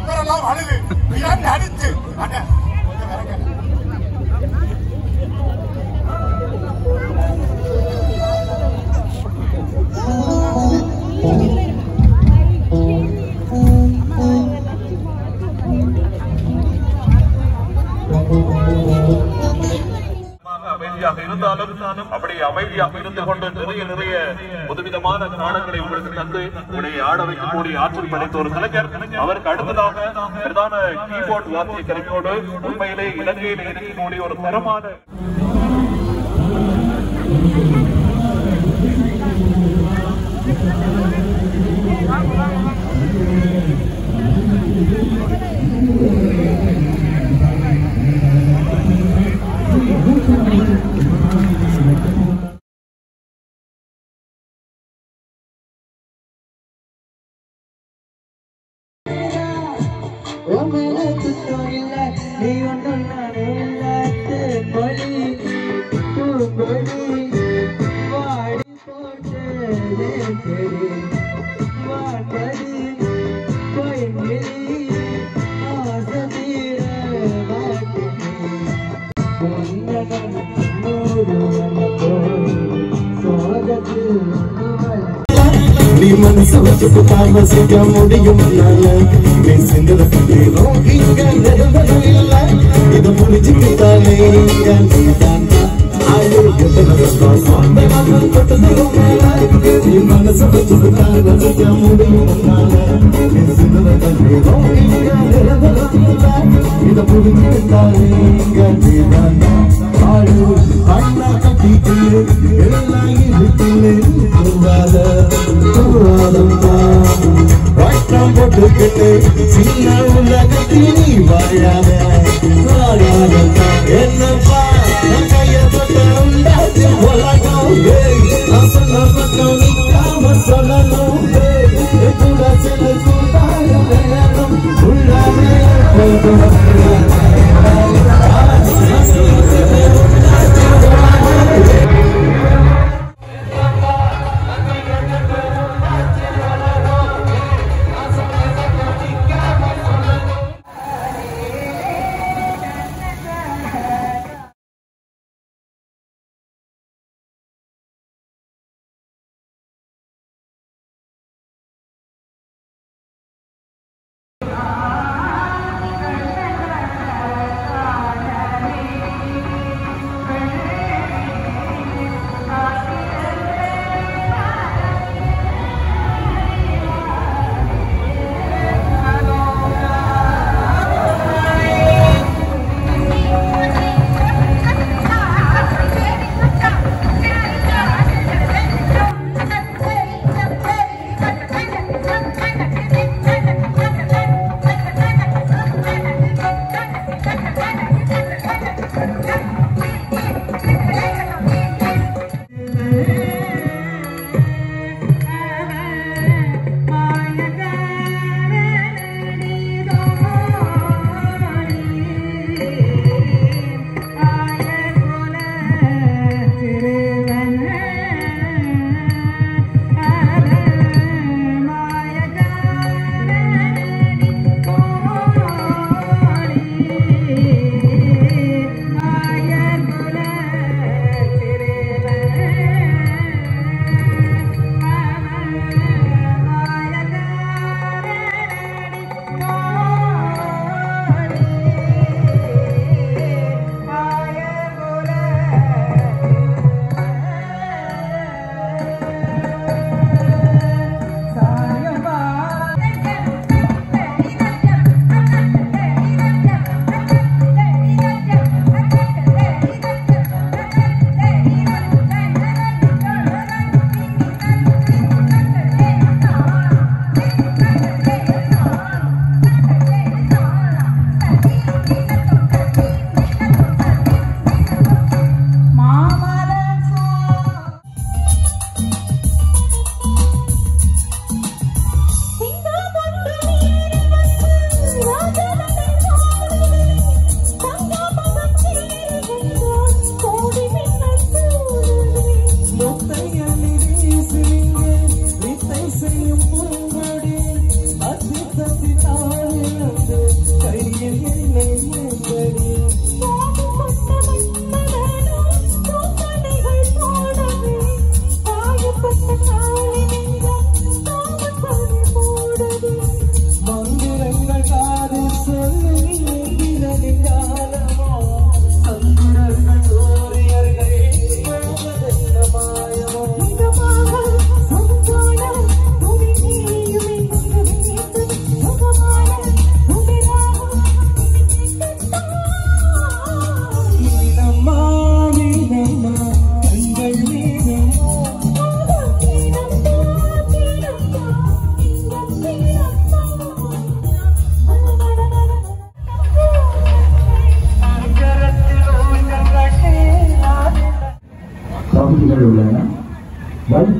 பேரெல்லாம் அழுது அடிச்சு அமைதியாக இருந்தாலும் அப்படி அமைதியாக இருந்து கொண்டு நிறைய புதுவிதமான காரணங்களை உங்களுக்கு தந்து உடைய ஆட வைக்கக்கூடிய ஆற்றல் படைத்த ஒரு கலைஞர். அவருக்கு அடுத்ததாக பிரதான கீபோர்டு வாத்திய கலைஞரோடு உண்மையிலே இலங்கையில் இருக்கக்கூடிய ஒரு தரமான நீ மனசு வச்சுட்டு தாமசிக்க முடியும் நீ சிந்தன கண்டீரும் இங்க நெருங்கலும் இல்ல இத முடிச்சுக்கிட்டாலே நீ மனசு வச்சுட்டு தாமசிக்க முடியும் நீ சிந்தன கண்டீரும் இங்க நெருங்கலும் இல்ல இத முடிச்சுக்கிட்டாலே அண்ணா கட்டிட்டு எல்லாம் இருக்குன்னு வட்டம் போட்டுக்கிட்டு சின்ன உலகத்தில் நீ வாழாத என்னப்பா கைய தொட்ட உண்டாச்சு உலகம் நான் சொன்ன பக்கம் நிற்காம சொல்லணும் கூட செல்லு கூட்டாக வேணும் உள்ளாமே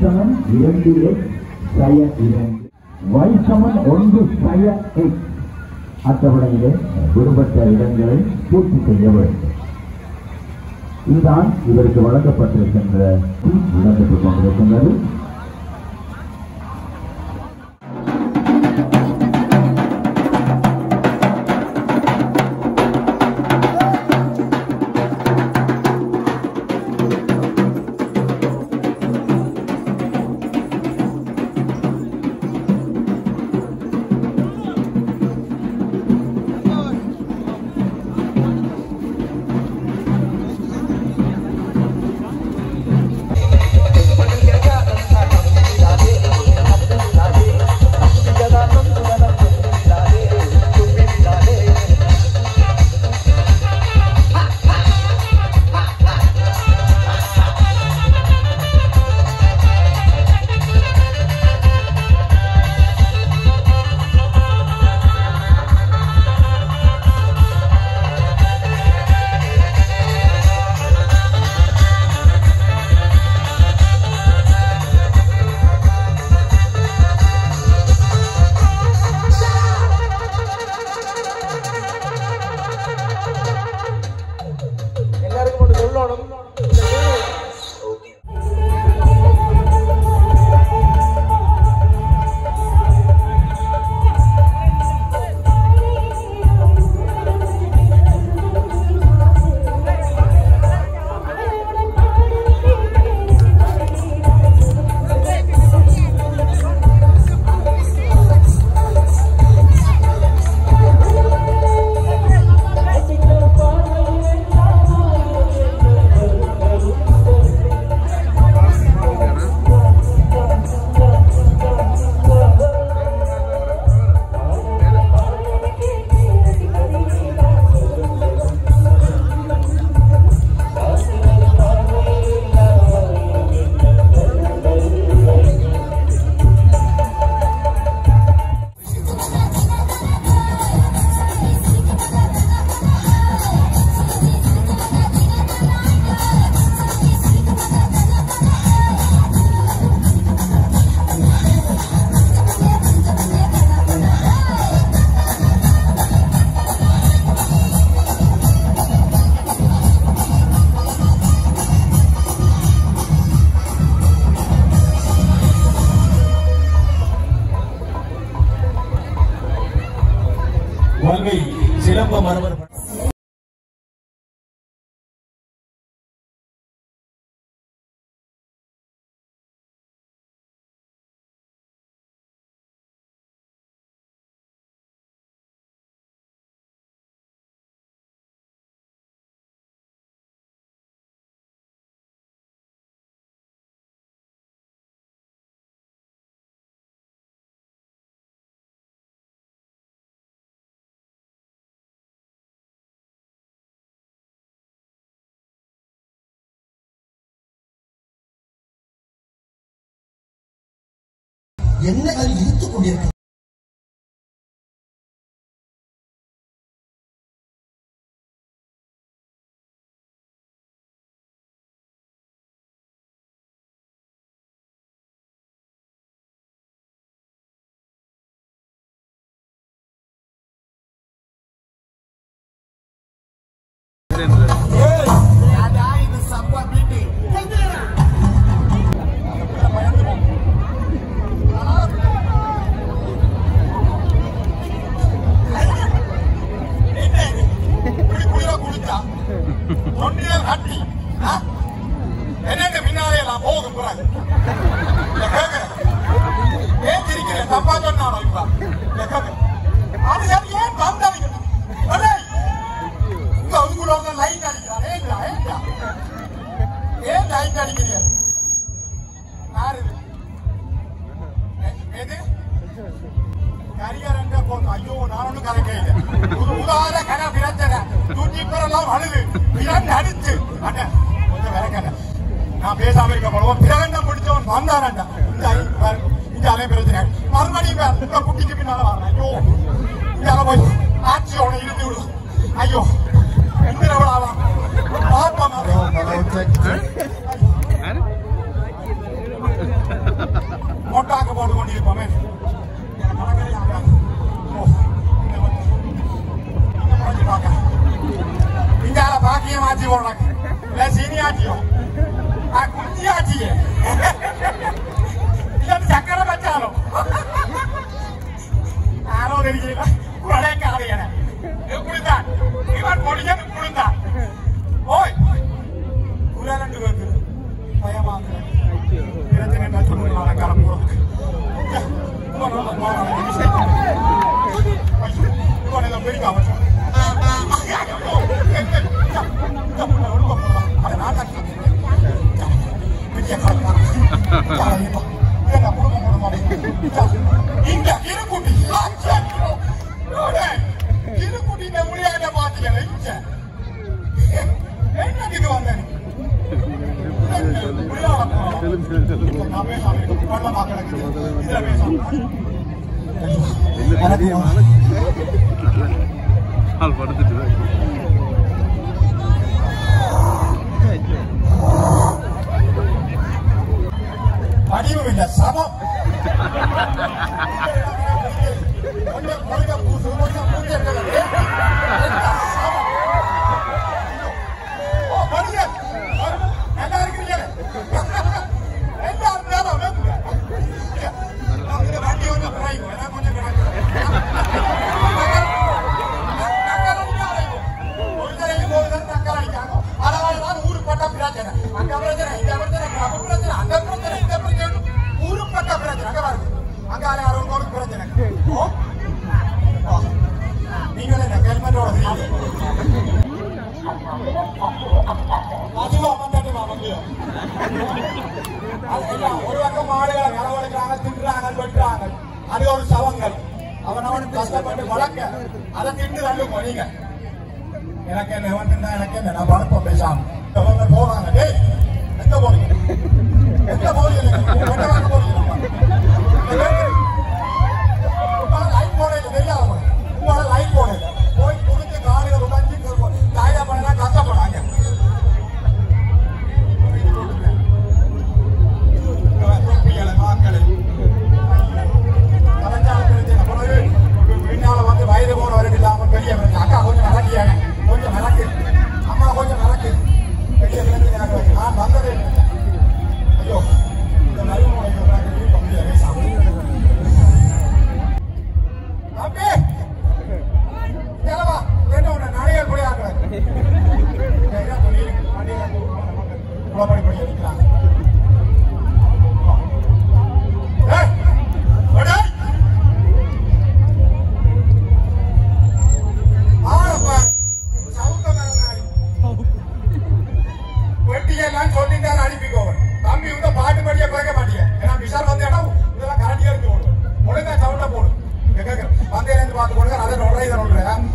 சமன் 2x/2 y சமன் 1/x. அட்டவணையிலே விடுபட்ட இடங்களை பூர்த்தி செய்ய வேண்டும். இதுதான் இதற்கு வழங்கப்பட்டிருக்கின்ற இடம்பெற்றுக் கொண்டிருக்கின்றது. சிறப்பு மரபர் என்ன இழுத்துக் கொண்டிருக்கிறது. நான் பேசாம இருக்க போடுவோம் பிரகண்டம் பிடிச்சவன் வந்தாரண்டா இந்த அலை பிரச்சனை மறுபடியும் இந்த குட்டிக்கு பின்னால வரேன். ஐயோ இந்த போய் ஆட்சியோட இருந்து விடும். ஐயோ எந்த எவ்வளவு பாப்பா வடிவமில்லை சமம் ஒரு பக்கம் மாடுகளை களவெடுக்கிறாங்க, தின்றாங்க, வெட்டுறாங்க. அது ஒரு சவங்கள். அவனவன் கஷ்டப்பட்டு வளர்க்க அதை திண்டு தள்ளுங்க நீங்க. எனக்கு என்ன வேண்டுன்னா எனக்கு என்ன, நான் வளர்ப்ப பேசாம போறாங்க. டேய் எங்க போறீங்க? எங்க போறீங்க? லைட் போடையில தெரியாத உங்களோட லைட் போடையில போய் குடிச்சு காலையில உடஞ்சி தாயா பண்ணா கஷ்டப்படாங்க. பின்னால வந்து வயது போனவர்கள் இல்லாமல் பெரிய அக்கா கொஞ்சம் விளக்கியாங்க, கொஞ்சம் விளக்கு, அம்மா கொஞ்சம் விளக்கு, பெரிய விளக்கு எனக்கு நான் வந்ததே ஐயோ இந்த மருமகளை தம்பி செலவா என்ன நிறைய குடியாக்குறாங்க குளப்படி படி அடிக்கிறாங்க. வெட்டியெல்லாம் சொல்லிட்டாரு அனுப்பிக்கோவன். தம்பி இந்த பாட்டு படிய கேட்க மாட்டீங்க. ஏன்னா விஷால் வந்து இடம் இதெல்லாம் கரண்டியா இருக்கு. ஒழுங்கா சவுண்ட போடும். வந்தேன் பார்த்து கொடுங்க. அதை நொல்றேன்